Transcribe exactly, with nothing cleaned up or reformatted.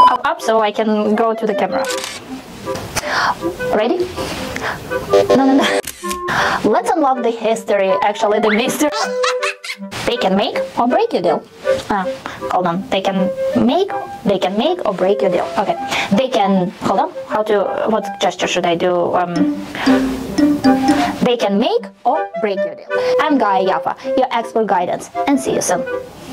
up, up so I can go to the camera. Ready? No, no, no. Let's unlock the history, actually the mystery. They can make or break your deal. Ah, hold on. They can make, they can make or break your deal. Okay. They can, hold on. How to, what gesture should I do? Um, they can make or break your deal. I'm Gayayaffa, your expert guidance, and see you soon.